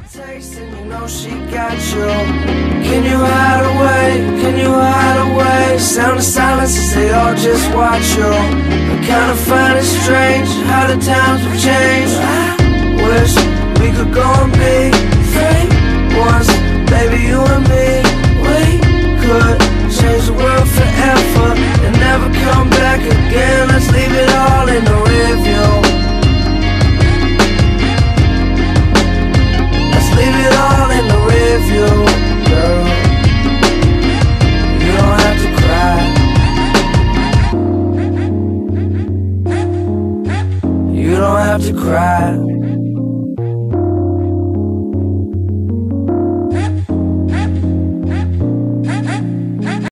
taste and you know she got you. Can you hide away? Can you hide away? Sound of silence as they all just watch you. I kinda find it strange how the times have changed. I wish we could go and be free once, baby, you and me. We could change the world forever and never come back again. Let's leave it all in the review. Leave it all in the review, girl. You don't have to cry. You don't have to cry.